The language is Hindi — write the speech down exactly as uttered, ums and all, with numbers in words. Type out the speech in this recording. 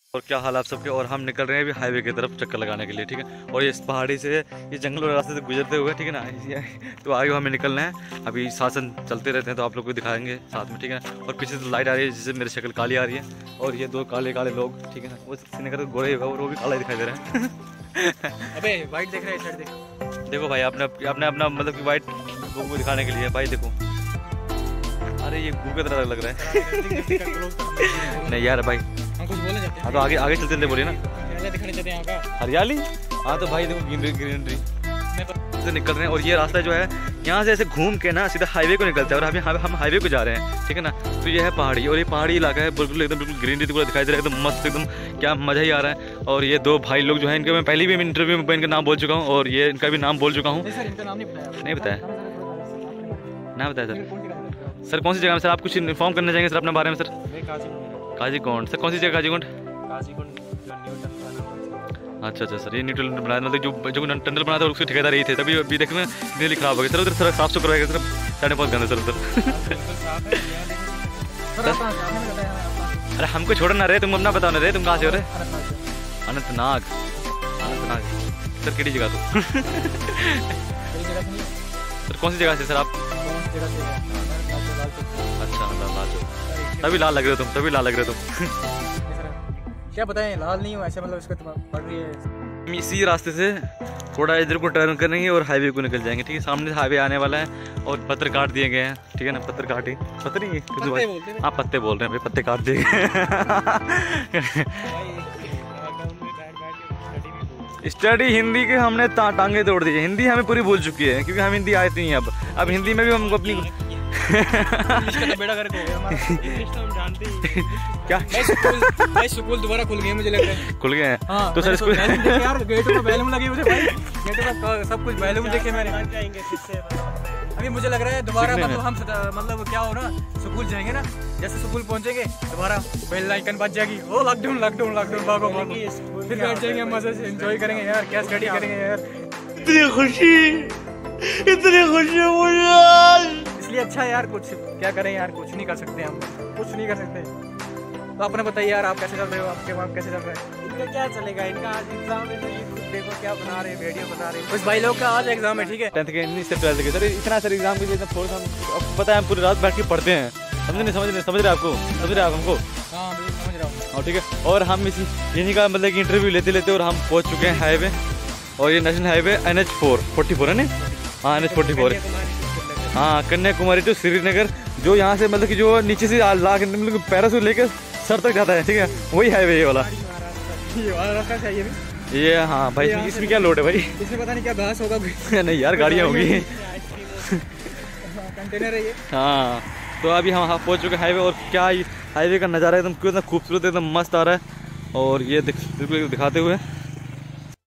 और क्या हाल आप सबके। और हम निकल रहे हैं अभी हाईवे की तरफ चक्कर लगाने के लिए, ठीक है। और ये इस पहाड़ी से, ये जंगल और रास्ते से गुजरते हुए, ठीक है ना, तो आगे हमें निकलना है। अभी शासन चलते रहते हैं तो आप लोग को दिखाएंगे साथ में, ठीक है। और पीछे से लाइट आ रही है जिससे मेरी शक्ल काली आ रही है। और ये दो काले काले लोग, ठीक है ना, वो श्रीनगर गोरे हुए और वो भी काला दिखाई दे रहा है। अबे वाइट देख रहे हैं, देख देखो भाई, आपने आपने अपना मतलब कि वाइट लोगों को दिखाने के लिए भाई देखो। अरे ये गू की तरह लग रहा है। नहीं यार भाई, हम कुछ बोले जाते हैं। हाँ तो आगे आगे चलते बोलिए ना। हरियाली दिखाने जाते हैं यहाँ का। हरियाली, हाँ तो भाई देखो ग्रीनरी ग्रीनरी से निकल रहे हैं। और ये रास्ता जो है यहाँ से ऐसे घूम के ना सीधा हाईवे को निकलता है। और अभी हम हाईवे को जा रहे हैं, ठीक है ना। तो ये है पहाड़ी, और ये पहाड़ी इलाका है, बिल्कुल एकदम बिल्कुल ग्रीनरी पूरा दिखाई दे रहा है, एकदम मस्त, एकदम क्या मज़ा ही आ रहा है। और ये दो भाई लोग जो है, इनके मैं पहले भी इंटरव्यू में इनका नाम बोल चुका हूँ और ये इनका भी नाम बोल चुका हूँ। नहीं बताया, ना बताया सर। सर कौन सी जगह में सर आप कुछ इन्फॉर्म करना चाहेंगे सर अपने बारे में सर? काजीकोंड। सर कौन सी जगह काजीकोंड? अच्छा अच्छा सर, ये न्यू टनल बनाया, मतलब जो जो टनल बनाया था उसके ठेकेदार यही थे, तभी अभी देखने में खराब हो गया सर। उधर सर साफ सुथरा रहेगा सर, साढ़े बहुत गंदे सर उधर। अरे हमको छोड़ ना रहे, तुम अपना बताओ ना रहे, तुम कहाँ से हो रहे? अनंतनाग। अनंतनाग सर किसी जगह तो सर कौन सी जगह से सर आप? अच्छा लाल चौक, तभी लाल लग रहे हो तुम, तभी लाल लग रहे हो तुम। क्या बताएं, लाल नहीं हूँ ऐसे, मतलब इसको पड़ रही है। हम इसी रास्ते से थोड़ा इधर को टर्न करेंगे और हाईवे को निकल जाएंगे, ठीक है। सामने से हाईवे आने वाला है और पत्थर काट दिए गए हैं, ठीक है ना। पत्थर काटे, पत्थर नहीं है, हाँ पत्ते बोल रहे हैं भाई, पत्ते काट दिए गए। स्टडी हिंदी के हमने ता, टांगे तोड़ दी है। हिंदी हमें पूरी भूल चुकी है क्योंकि हम हिंदी आती नहीं है अब अब हिंदी में भी हम अपनी बेड़ा करके हो गया हमारा, इंग्लिश तो हम जानते ही। क्या भाई स्कूल दोबारा खुल गए मुझे लग रहा है। खुल गए हैं? हाँ, तो सर स्कूल यार गेट पे बैलून लगे हुए थे भाई, गेट पे सब कुछ बैलून देखे मैंने। अभी मुझे लग रहा है दोबारा मतलब हम मतलब क्या हो ना, स्कूल जाएंगे ना, जैसे स्कूल पहुंचेंगे दोबारा बेल लाइकन बज जाएगी, ओ लॉकडाउन लॉकडाउन लॉकडाउन भागो भागो, फिर बैठ जाएंगे मजे से एंजॉय करेंगे यार, क्या स्टडी करेंगे यार। इतनी खुशी, इतनी खुशी मुझे, इसलिए अच्छा यार, कुछ क्या करें यार, कुछ नहीं कर सकते हम, कुछ नहीं कर सकते। तो अपने बताइए यार, आप कैसे चल रहे हो, आपके वहाँ कैसे चल रहा है? इनका क्या चलेगा, इनका आज एग्जाम है तो ये खुद देखो क्या बना रहे हैं, वीडियो बना रहे हैं। उस भाई लोग का आज एग्जाम है, ठीक है, टेंथ के नहीं से ट्वेल्थ के सर। इतना सर एग्जाम के लिए थोड़ा सा आपको पता है, हम पूरी रात बैठ के पढ़ते हैं, समझ नहीं समझ नहीं समझ रहे आपको, समझ रहे आप हमको? हाँ समझ रहा हूँ। हाँ ठीक है। और हम इसी इन्हीं का मतलब कि इंटरव्यू लेते लेते और हम पहुँच चुके हैं हाईवे। और ये national highway N H four forty four है ना? हाँ एन एच फोर्टी फोर है। हाँ कन्याकुमारी टू श्रीनगर, जो यहाँ से मतलब कि जो नीचे से लाख मतलब पैरासूट लेकर सर तक जाता है, ठीक है, वही हाईवे ये वाला। ये वाला रास्ता चाहिए भी ये, हाँ भाई इसमें क्या लोड है भाई? इसमें पता नहीं क्या घास होगा। नहीं यार गाड़ियाँ होगी, कंटेनर है ये। हाँ तो अभी हम हाँ पहुँच चुके हैं हाईवे। और क्या हाईवे का नज़ारा एकदम कितना खूबसूरत, एकदम मस्त आ रहा है। और ये बिल्कुल दिखाते हुए